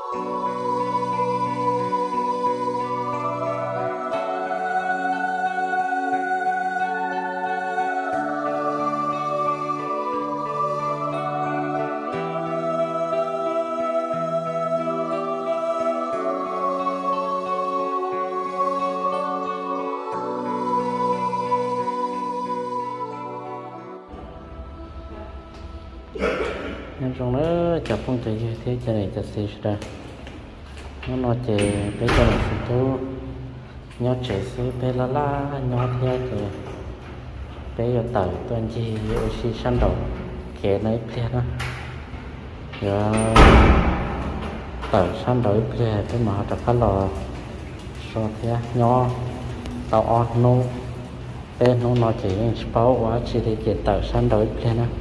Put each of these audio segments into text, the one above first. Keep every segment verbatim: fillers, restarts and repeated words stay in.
nhưng trong đó chập phong chạy thế cho này cho xí ra nó nói chạy bây giờ là sự tu nhau chạy xí bây là la nhau theo thì bây giờ tàu tuần gì ở xí săn đầu kẻ này plea đó giờ tàu săn đầu plea cái mà tập phát lò so thế nhau tàu on nô bên nó nói chạy bao quá chỉ để chạy tàu săn đầu plea đó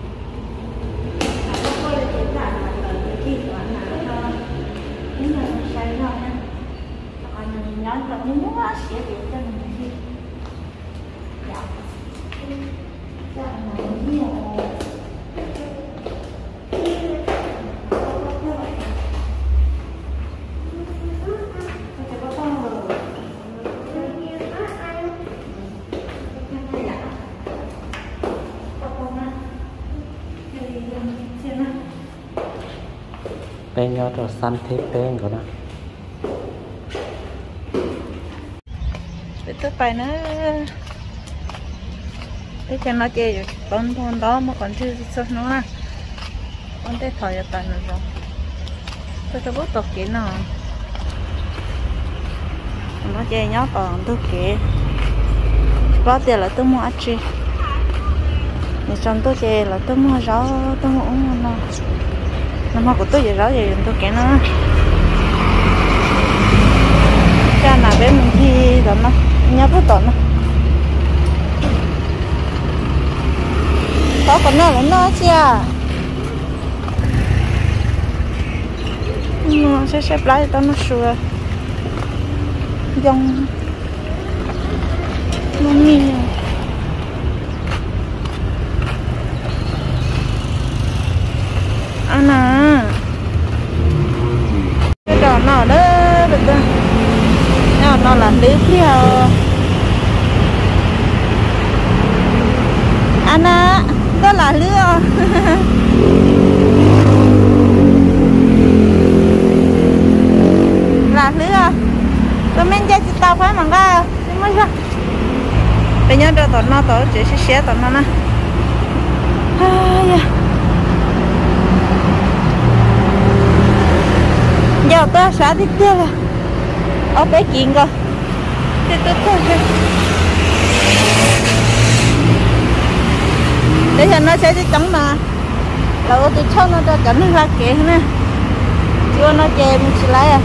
Mình muốn xỉa việc cho mình đi. Dạ. Dạ là nhiều. bên nhau rồi săn thế bên của nó để tôi phải nữa để cho nó chơi rồi con con đó mà còn chưa sao nó nè con thấy thời giờ tàn rồi tôi cho bút tập kỹ nào nó chơi nhóc còn tôi kỹ bao tiền là tôi mua ăn chi nhưng trong tôi chơi là tôi mua rau tôi mua uống nó nó mà của tôi vậy rau gì tôi kỹ nó cha nào bé mình thi rồi nó nhớ bút tổn nó có còn nó là nó chứ à nó sẽ xếp lại cho nó sửa dòng nó mì anh à cái trò nào đó được chưa nó nó là lưới theo anh à đó là lưới là lưới tôi men chơi tao phải mà ra nhưng mà sao bây giờ cho tụi nó tụi chỉ sẽ xé tụi nó nè giờ tôi xả đi tiêu rồi ở bé chuyện rồi thì tôi thôi để cho nó sẽ đi chống mà là ô tôi cho nó cho cảnh nó ra kệ nè chưa nó chè mình chỉ lấy à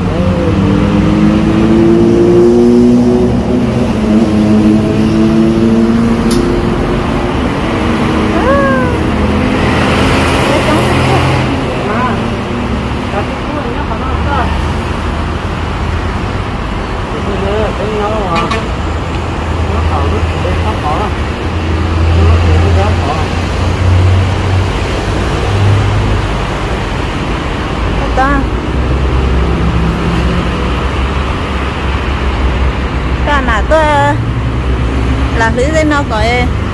cái nào tôi là lưới dây nó gọi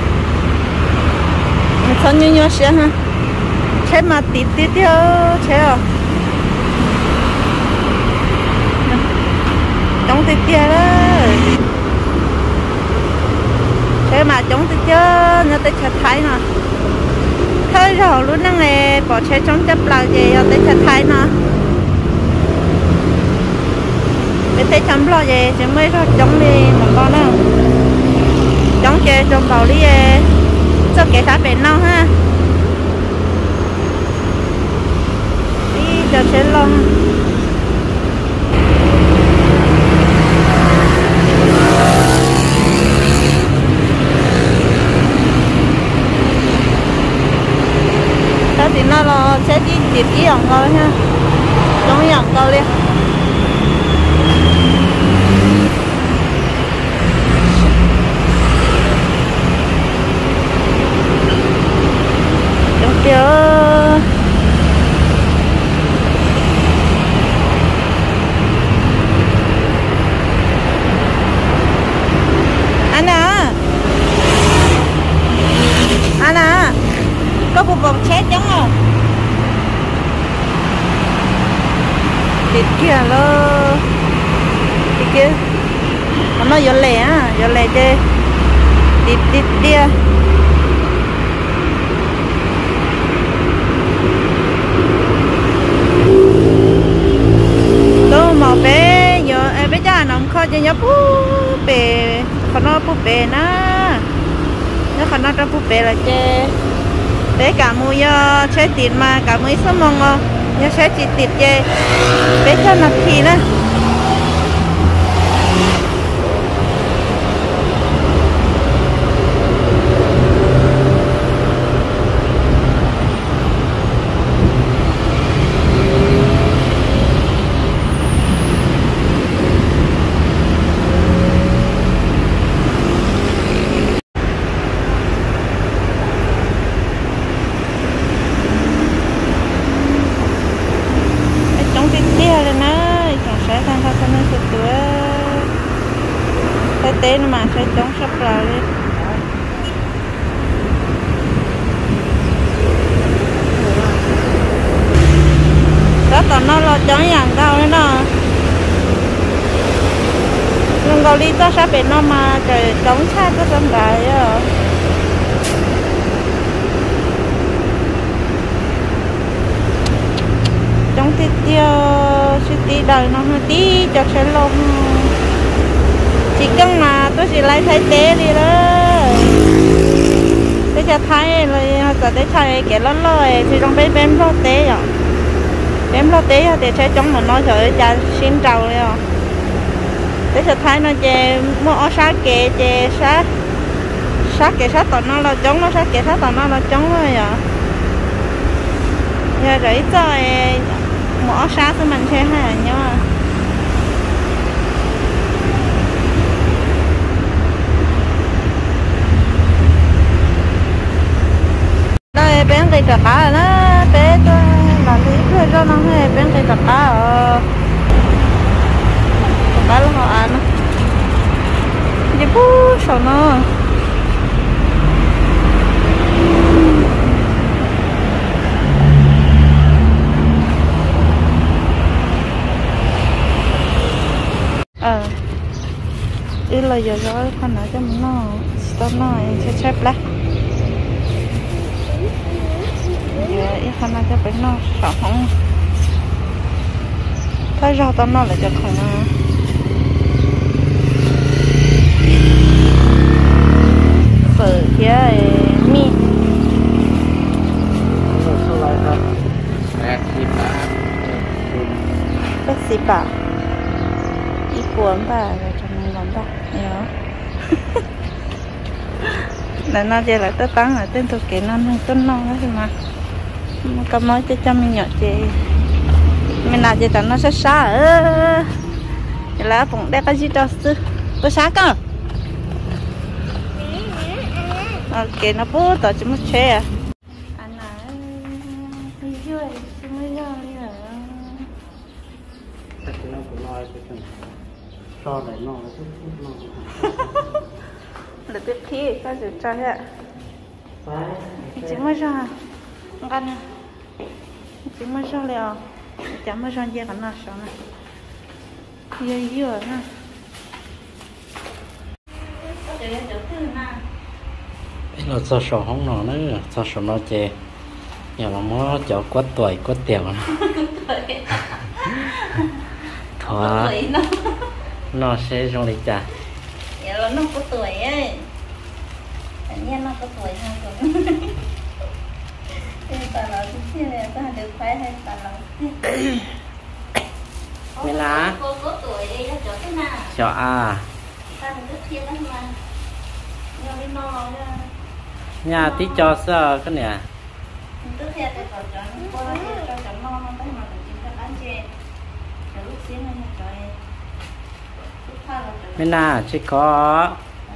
mình không như nhau xíu ha chế mà tí tí tiêu chế à chống tí tiêu đó chế mà chống tí tiêu nó tới chặt thái nè thôi rồi luôn năng này bỏ chế chống chấp là gì tới chặt thái nè để thấy chấm lo gì chứ mới ra chống đi một con nào chống chơi trong đầu đi cho kẻ thả về nào ha đi cho sẽ lo thì nó là sẽ đi tiếp ý ông coi ha chống ý ông coi đi chống kia tít kia lo tít kia nó gió lẻ á gió lẻ chơi tít tít kia tôi mà bé giờ em bé cha nó khó chơi nhá búp bê còn nó búp bê na nó còn nó trong búp bê là chơi bé cả mùi chơi tiền mà cả mùi số mong ngò nhớ chơi chỉ tiền chơi bé cho nó thì nữa tên mà sẽ chống sắp ra đi đó còn nó lo chống dạng cao đấy nó nhưng có lý do sao bên nó mà trời chống sát có sân gái rồi chống tí tiêu sẽ tí đời nó hơi tí cho sẽ lông chỉ cần mà tôi chỉ lấy thay tế đi đó tôi cho thay rồi giờ tôi thay cái lớn rồi thì trong bên bên lo tế rồi bên lo tế thì sẽ chống mà nói rồi cha xin trầu rồi tôi cho thay nó về mua sát kệ về sát sát kệ sát tao nó là chống nó sát kệ sát tao nó là chống rồi à giờ rồi rồi mua sát thì mình sẽ hay nhau bên cây trà cá nó bé cho là lý thuê cho nó hay bên cây trà cá ở cá là họ ăn đi bú sao nó ờ đi là giờ rồi con nói cho mình nó tao nói sẽ chép lại ý khả năng cho nó sợ không thấy rau tao nó là cho không à phở kia mi bác sĩ bảo ý cuốn bà rồi cho mình làm bà nhớ là nó chơi lại tới tăng ở trên thực kế nó nâng tên non đó thì mà cầm nói cho cho mình nhỏ chị mình làm gì tao nó sẽ xa ở là cũng đẹp cái gì đó chứ có xa cơ ok nó bố tao chỉ muốn chơi à anh nói đi vui chứ mới ra đi à nó cũng nói cái cho lại nó là tiếp khi có sự cho hết chỉ mới ra ăn chỉ mới ra liền chẳng mới ra gì cả nó sao nè dưa dưa nè nó cho sổ không nó nữa cho sổ nó chè nhà là nó cho quất tuổi quất tiểu thỏa nó sẽ trong lịch trả dạ là nó có tuổi ấy tự nhiên nó có tuổi hơn rồi ta nói chứ này ta được khỏe hay ta nói mẹ lá cô có tuổi đi nó chỗ thế nào cho à ta được rất thiên lắm mà nhà đi no ra nhà tí cho sao cái nè tức theo để vào cho cô nó cho cho no nó tới mà tự nhiên ta bán chè rồi lúc xíu nó một trời mẹ na chỉ có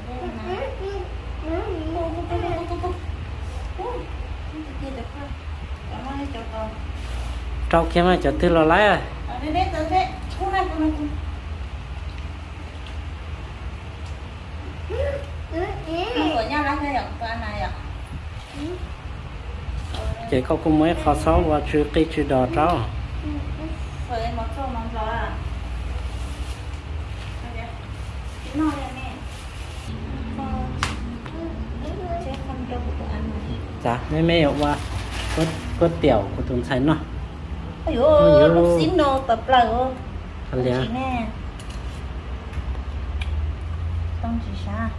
trâu kia mà cho tư lo lái à chỉ có cũng mới khó sáu và chưa cây chưa đỏ trâu Rồi em món cho món gió à? Nó đây nè. Chứ không cho của ăn này. Dạ, mấy mấy ở qua có có tiểu của tuần thành nó. Ôi dồi, lúc xin đồ tập lại ơ. Thật lẽ. Chị nè. Tông chị xa.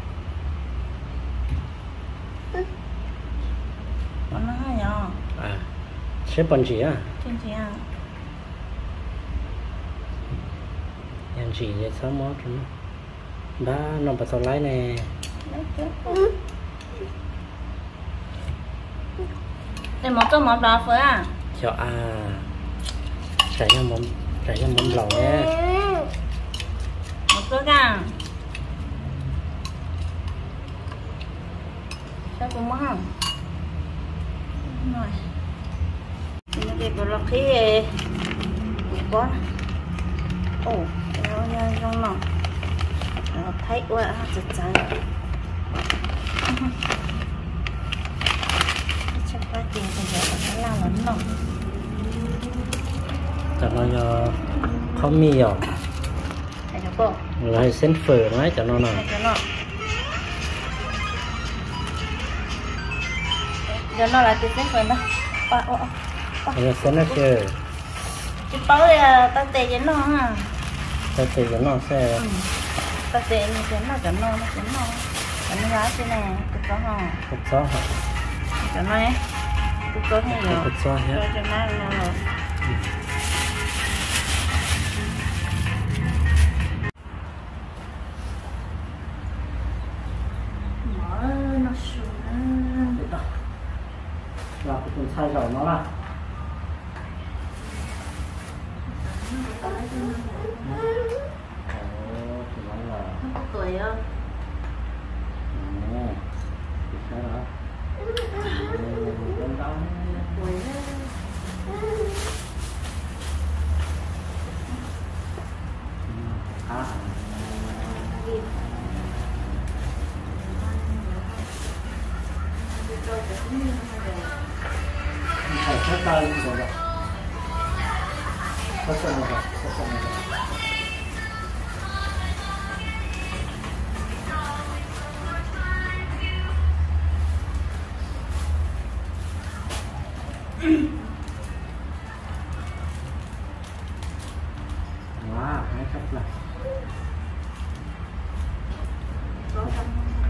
Bọn nó hay nhờ. À, xếp bọn chị à? Trên chị à? Em chị vậy sao mót rồi nó. Ba, nó bà tao lái nè. Đây món cho món đó phải à? Cho à. Chạy ra món, chạy ra món lẩu nhé. Một cước à? Sao cũng mất không? Rồi. Ini dia belok kiri. Bukan. Oh, nó nha trong nó. Nó thấy quá chật chật. Chắc phải tiền thì giờ phải làm lắm rồi. Cho nó cho không mì rồi. Thấy được không? Rồi xén phở nói cho nó nào. Thấy cho nó. Giờ nó là tiền phở đó. Ba ô. Rồi xén nó chơi. Chị bảo là ta tệ cho nó ha. Ta tệ cho nó xe. Ừ. Ta tệ như thế nó cho nó, nó cho nó. Cho nó giá thế này, tôi có hả? Cục gió hả? Cho nó ấy. Tôi có thế rồi. Cục gió hết. Cho cho nó nó rồi. Mở nó xuống. Được rồi. Và cái con sai rồi nó là. Ồ, thì nó là nó có cười không? Ồ, thì sao đó? Con đau. Cười đó. À. Phải sát tay rồi đó. Sát tay rồi, sát tay rồi. Wow, hay thật là. Có không?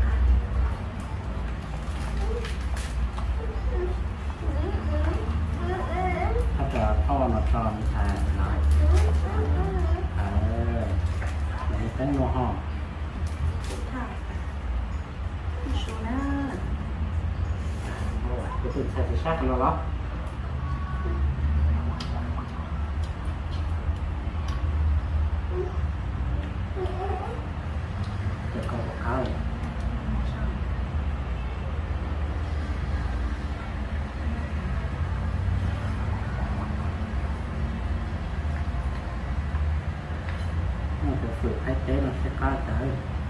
Thật là to mà tròn thà lại. À, để cái ngô hò. Cái từ sẽ sát nó đó. Để con có cá này. Nó phảiฝึกให้เจ๊nó sẽ cá tới.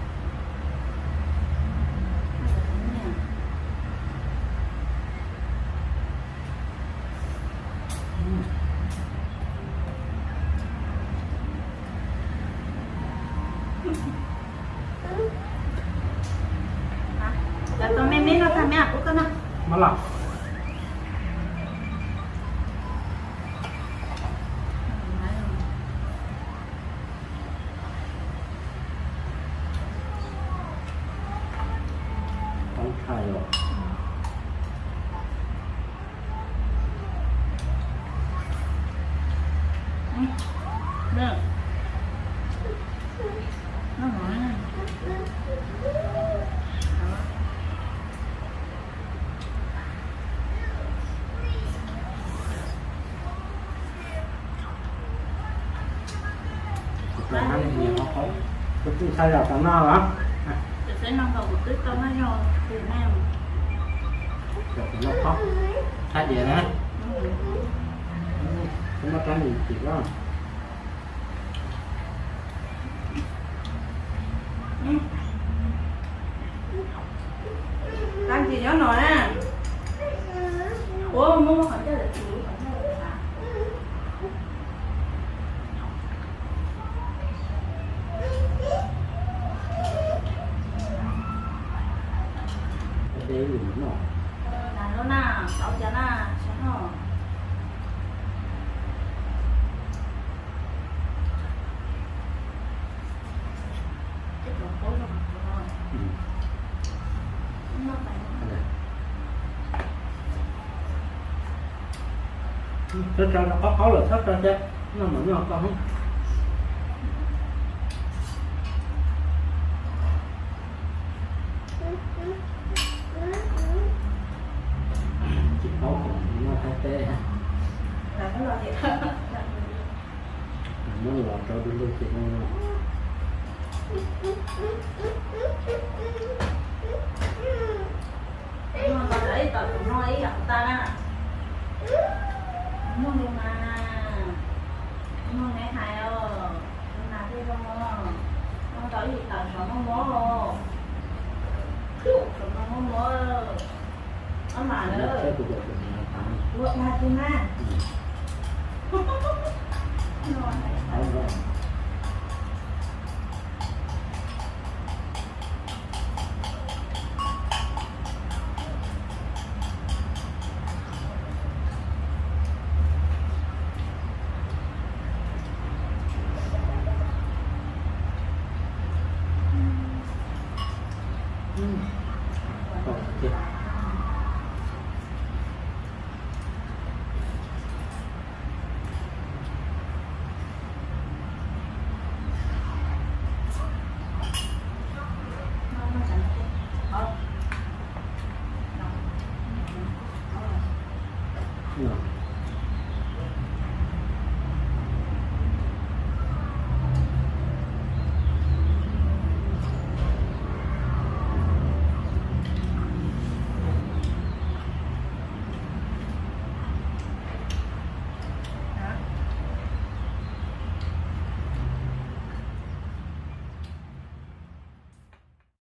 Là con mẹ mẹ nó tham mẹ của con nào? Nó lọc. Con khai rồi. Được. Nó nói này. Là ăn nhiều nó có. Cái thứ sai rồi tao no hả? Tôi sẽ nông vào một tí tao nói rồi. Từ nào? Được nó khóc. Thay gì nè. Chúng ta cái gì chỉ đó. Làm gì đó nói à? Ủa, mua hỏi cho là chị. Thế cho nó có khó là thất ra chứ. Nó mà nó có không? Chị khó cũng nó thay tê ha. Là cái loại gì đó. Nó lọt cho đi luôn chị nó. Nhưng mà để tao cũng nói ý gặp ta đó. Muốn đi mà. Muốn nghe thầy ơi. Muốn làm gì không? Muốn tới gì tao sợ nó mố luôn. Sợ nó mố. Ở mà nữa. Cái cuộc đời mình là phải. Vượt ra chứ mà. Phải rồi. Còn kia. No.